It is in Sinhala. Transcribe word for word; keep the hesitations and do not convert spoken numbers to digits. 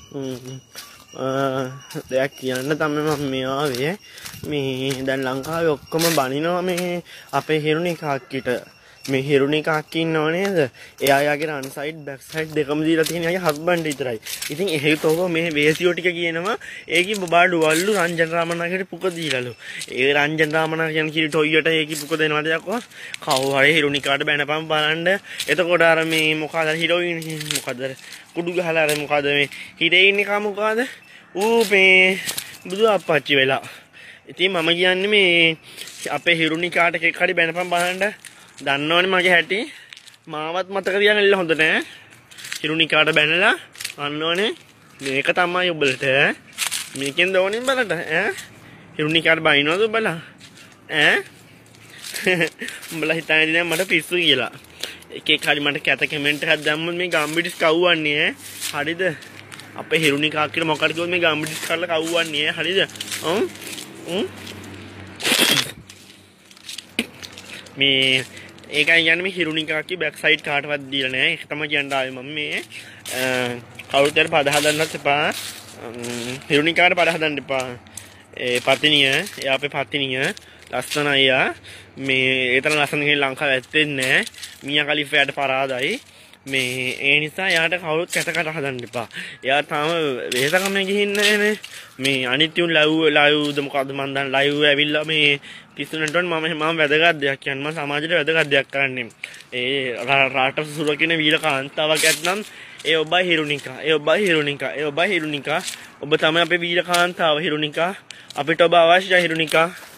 දෙයක් කියන්න තමයි මම මේ ආවේ. මේ දැන් ලංකාවේ ඔක්කොම බනිනවා මේ අපේ හිරුණි කාක්කිට. මේ හිරුණි කාක්කි ඉන්නව නේද? එයා යාගේ රන් සයිඩ් බෑක් සයිඩ් දෙකම දීලා තියෙන යාගේ හස්බන්ඩ් විතරයි. ඉතින් එහෙතෝව මේ වේසියෝ ටික කියනවා ඒකි බබාඩු වල්ලු රංජන් රාමනාගේ පුක දීලාලු. ඒ රංජන් රාමනා කියන කිරි ටොයියට ඒකි පුක දෙනවද යකෝ? කවු හරි හිරුණි කාට බැනපම් බලන්න. එතකොට අර මේ මොකද හිරෝයින් මොකද කුඩු ගහලා අර මොකද මේ හිරේ ඉන්නේ කා මොකද? ඌ මේ බුදු අප්පච්චි වෙලා. ඉතින් මම කියන්නේ මේ අපේ හිරුණි කාට එකක් හරි බැනපම් බලන්න. දන්නවනේ මගේ හැටි. මාවත් මතක තියාගන්න ඉල්ල හොඳ නෑ. හිරුණි කාට බැනලා අන්නෝනේ මේක තමයි ඔබලට මේකෙන් දෝනින් බලන්න ඈ හිරුණි කාට බයින්නවද ඔබලා ඈ උඹලා හිතන්නේ නෑ මට පිස්සු කියලා. එක එක හරි මට කැත කමෙන්ට් එකක් දැම්මොත් මේ ගම්බිඩිස් කව්වන්නේ ඈ. හරිද? අපේ හිරුණි කාක්කිට මොකක්ද කිව්වොත් මේ ගම්බිඩිස් කරලා කව්වන්නේ ඈ. හරිද? ඔව්. උම් මේ ඒකයි කියන්නේ මේ හිරුණි කාක්කි බෑක් සයිඩ් කාටවත් දීලා නැහැ. ඒක තමයි කියන්න ආවේ මම මේ කවුරුතර පද හදන්නත් එපා. හිරුණි කාට පද හදන්න එපා. ඒ පතිනිය, එයා අපේ පතිනිය ලස්සන අයියා. මේ ඒ තරම් ලස්සන කෙනෙක් ලංකාවේ ඇත්තේ නැහැ. මියා කලිෆාට පරාදයි. මේ ඒ නිසා එයාට කවුරුත් කැතකට හදන්න එපා. එයා තාම වෙහෙසකම ගිහින් නැහැ. මේ අනිත් උන් ලයිව් ලයිව්ද මොකද්ද මන් දන්න ලයිව් ඇවිල්ලා මේ පිස්සුනට මම මම වැදගත් දෙයක් කියන්නේ මම සමාජයට වැදගත් දෙයක් කරන්නේ. ඒ රාට සුරකින්න වීර කාන්තාවක් ඇත්නම් ඒ ඔබයි හිරුණිකා. ඒ ඔබයි හිරුණිකා. ඒ ඔබයි හිරුණිකා. ඔබ තමයි අපේ වීර කාන්තාව හිරුණිකා. අපිට ඔබ අවශ්‍යයි හිරුණිකා.